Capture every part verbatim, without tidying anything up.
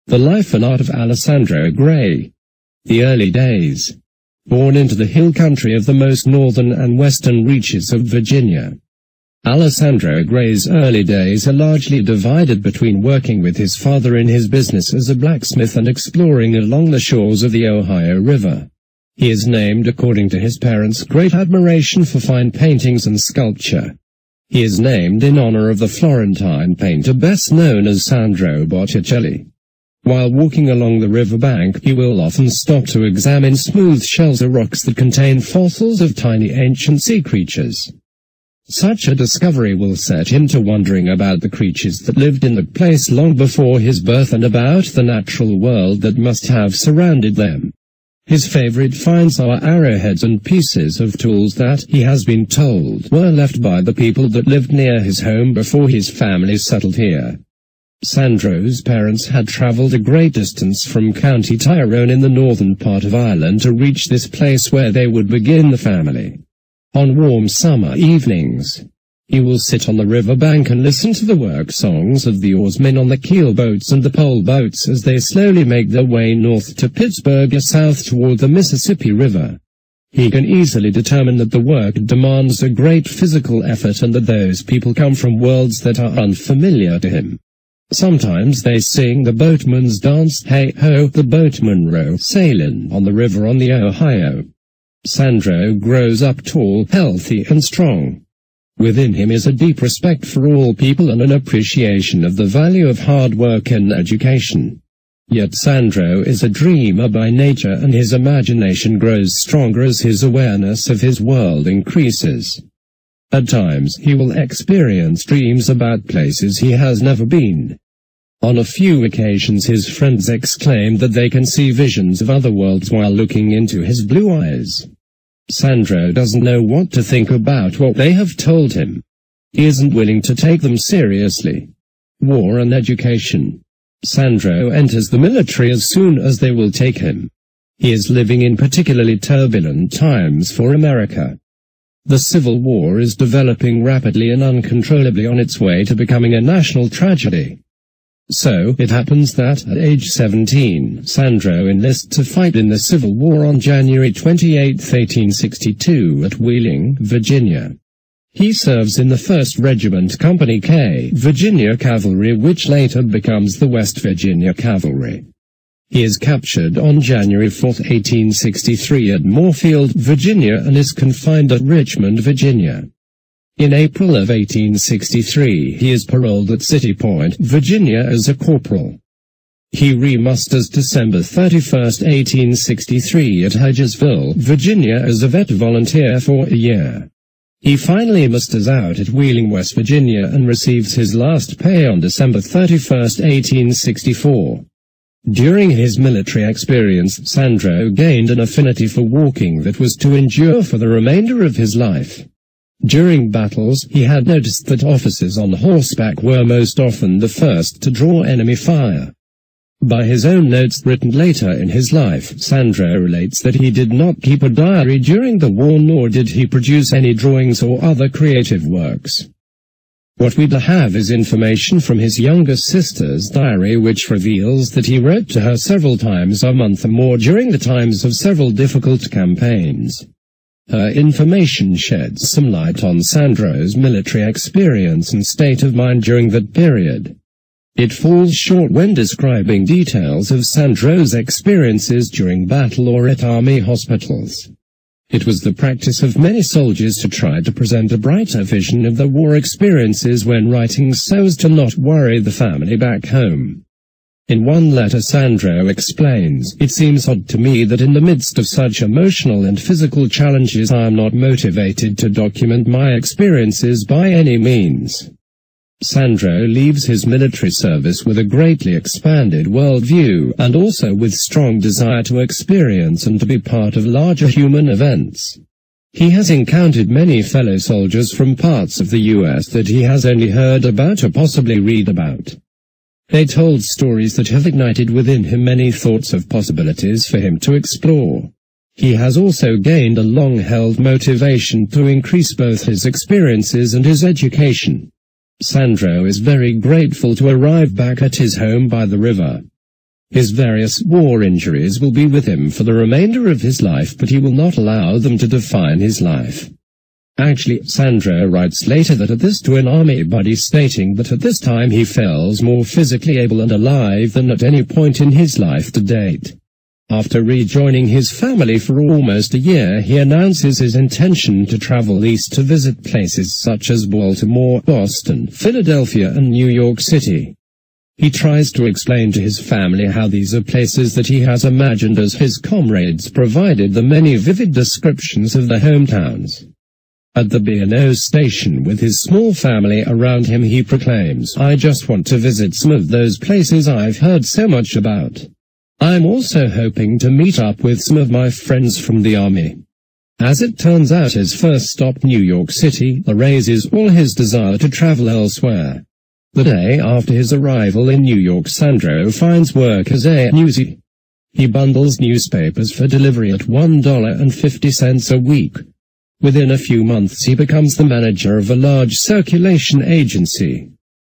The Life and Art of Alessandro Gray. The Early Days. Born into the hill country of the most northern and western reaches of Virginia, Alessandro Gray's early days are largely divided between working with his father in his business as a blacksmith and exploring along the shores of the Ohio River. He is named according to his parents' great admiration for fine paintings and sculpture. He is named in honor of the Florentine painter best known as Sandro Botticelli. While walking along the riverbank, he will often stop to examine smooth shells or rocks that contain fossils of tiny ancient sea creatures. Such a discovery will set him to wondering about the creatures that lived in the place long before his birth and about the natural world that must have surrounded them. His favorite finds are arrowheads and pieces of tools that, he has been told, were left by the people that lived near his home before his family settled here. Sandro's parents had traveled a great distance from County Tyrone in the northern part of Ireland to reach this place where they would begin the family. On warm summer evenings, he will sit on the river bank and listen to the work songs of the oarsmen on the keel boats and the pole boats as they slowly make their way north to Pittsburgh or south toward the Mississippi River. He can easily determine that the work demands a great physical effort and that those people come from worlds that are unfamiliar to him. Sometimes they sing the boatman's dance, hey-ho, the boatmen row sailing on the river on the Ohio. Sandro grows up tall, healthy and strong. Within him is a deep respect for all people and an appreciation of the value of hard work and education. Yet Sandro is a dreamer by nature and his imagination grows stronger as his awareness of his world increases. At times he will experience dreams about places he has never been. On a few occasions his friends exclaim that they can see visions of other worlds while looking into his blue eyes. Sandro doesn't know what to think about what they have told him. He isn't willing to take them seriously. War and education. Sandro enters the military as soon as they will take him. He is living in particularly turbulent times for America. The Civil War is developing rapidly and uncontrollably on its way to becoming a national tragedy. So, it happens that, at age seventeen, Sandro enlists to fight in the Civil War on January twenty-eighth, eighteen sixty-two at Wheeling, Virginia. He serves in the first Regiment Company K, Virginia Cavalry, which later becomes the West Virginia Cavalry. He is captured on January fourth, eighteen sixty-three at Moorefield, Virginia and is confined at Richmond, Virginia. In April of eighteen sixty-three he is paroled at City Point, Virginia as a corporal. He remusters December thirty-first, eighteen sixty-three at Hedgesville, Virginia as a vet volunteer for a year. He finally musters out at Wheeling, West Virginia and receives his last pay on December thirty-first, eighteen sixty-four. During his military experience, Sandro gained an affinity for walking that was to endure for the remainder of his life. During battles, he had noticed that officers on horseback were most often the first to draw enemy fire. By his own notes written later in his life, Sandro relates that he did not keep a diary during the war nor did he produce any drawings or other creative works. What we do have is information from his younger sister's diary which reveals that he wrote to her several times a month or more during the times of several difficult campaigns. Her information sheds some light on Sandro's military experience and state of mind during that period. It falls short when describing details of Sandro's experiences during battle or at army hospitals. It was the practice of many soldiers to try to present a brighter vision of their war experiences when writing so as to not worry the family back home. In one letter Sandro explains, "It seems odd to me that in the midst of such emotional and physical challenges I am not motivated to document my experiences by any means." Sandro leaves his military service with a greatly expanded worldview, and also with strong desire to experience and to be part of larger human events. He has encountered many fellow soldiers from parts of the U S that he has only heard about or possibly read about. They told stories that have ignited within him many thoughts of possibilities for him to explore. He has also gained a long-held motivation to increase both his experiences and his education. Sandro is very grateful to arrive back at his home by the river. His various war injuries will be with him for the remainder of his life, but he will not allow them to define his life. Actually, Sandro writes later that at this to an army buddy, stating that at this time he feels more physically able and alive than at any point in his life to date. After rejoining his family for almost a year, he announces his intention to travel east to visit places such as Baltimore, Boston, Philadelphia and New York City. He tries to explain to his family how these are places that he has imagined as his comrades provided the many vivid descriptions of their hometowns. At the B and O station with his small family around him, he proclaims, "I just want to visit some of those places I've heard so much about. I'm also hoping to meet up with some of my friends from the army." As it turns out, his first stop, New York City, erases all his desire to travel elsewhere. The day after his arrival in New York, Sandro finds work as a newsie. He bundles newspapers for delivery at one dollar and fifty cents a week. Within a few months he becomes the manager of a large circulation agency.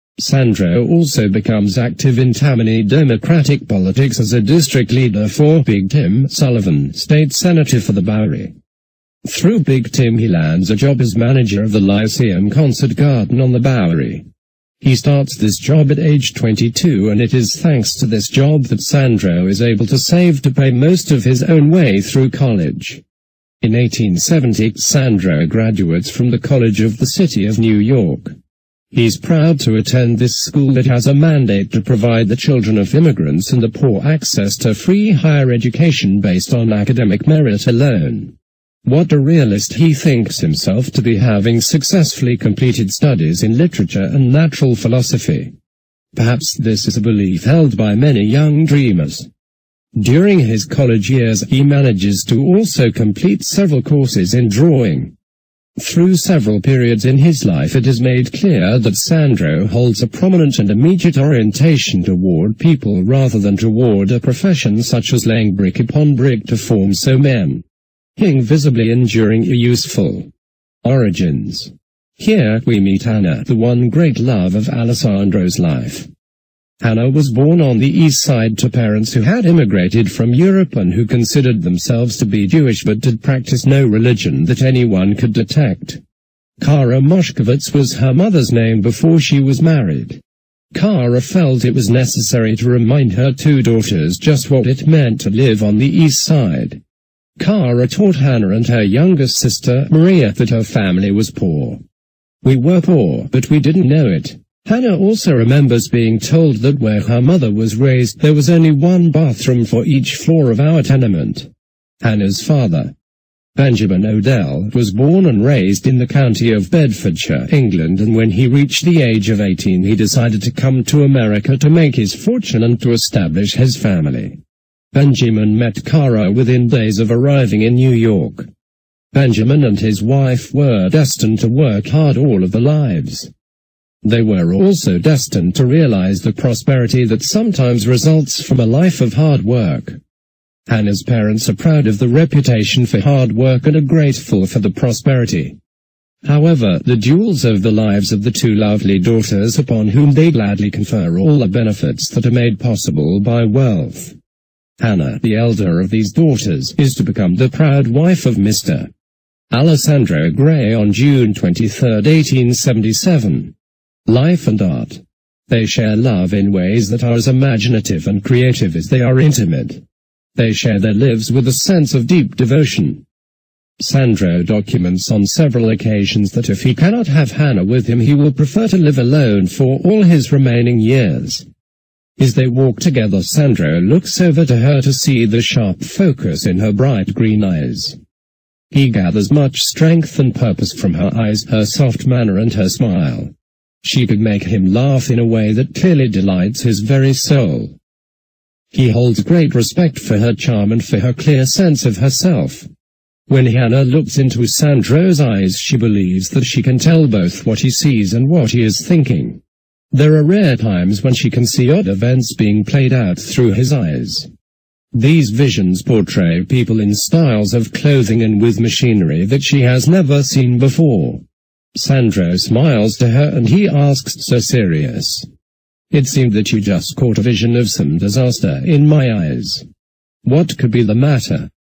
Sandro also becomes active in Tammany Democratic politics as a district leader for Big Tim Sullivan, state senator for the Bowery. Through Big Tim he lands a job as manager of the Lyceum Concert Garden on the Bowery. He starts this job at age twenty-two, and it is thanks to this job that Sandro is able to save to pay most of his own way through college. In eighteen seventy, Sandro graduates from the College of the City of New York. He's proud to attend this school that has a mandate to provide the children of immigrants and the poor access to free higher education based on academic merit alone. What a realist he thinks himself to be, having successfully completed studies in literature and natural philosophy. Perhaps this is a belief held by many young dreamers. During his college years, he manages to also complete several courses in drawing. Through several periods in his life, it is made clear that Sandro holds a prominent and immediate orientation toward people rather than toward a profession such as laying brick upon brick to form so men. Hing visibly enduring a useful origins. Here we meet Hannah, the one great love of Alessandro's life. Hannah was born on the East Side to parents who had immigrated from Europe and who considered themselves to be Jewish but did practice no religion that anyone could detect. Kara Moshkovitz was her mother's name before she was married. Kara felt it was necessary to remind her two daughters just what it meant to live on the East Side. Kara taught Hannah and her youngest sister, Maria, that her family was poor. "We were poor, but we didn't know it." Hannah also remembers being told that where her mother was raised, there was only one bathroom for each floor of our tenement. Hannah's father, Benjamin Odell, was born and raised in the county of Bedfordshire, England, and when he reached the age of eighteen he decided to come to America to make his fortune and to establish his family. Benjamin met Kara within days of arriving in New York. Benjamin and his wife were destined to work hard all of their lives. They were also destined to realize the prosperity that sometimes results from a life of hard work. Hannah's parents are proud of the reputation for hard work and are grateful for the prosperity. However, the jewels of the lives of the two lovely daughters upon whom they gladly confer all the benefits that are made possible by wealth. Hannah, the elder of these daughters, is to become the proud wife of Mister Alessandro Gray on June twenty-third, eighteen seventy-seven. Life and art. They share love in ways that are as imaginative and creative as they are intimate. They share their lives with a sense of deep devotion. Sandro documents on several occasions that if he cannot have Hannah with him, he will prefer to live alone for all his remaining years. As they walk together, Sandro looks over to her to see the sharp focus in her bright green eyes. He gathers much strength and purpose from her eyes, her soft manner and her smile. She could make him laugh in a way that clearly delights his very soul. He holds great respect for her charm and for her clear sense of herself. When Hannah looks into Sandro's eyes, she believes that she can tell both what he sees and what he is thinking. There are rare times when she can see odd events being played out through his eyes. These visions portray people in styles of clothing and with machinery that she has never seen before. Sandro smiles to her and he asks, "So serious? It seemed that you just caught a vision of some disaster in my eyes. What could be the matter?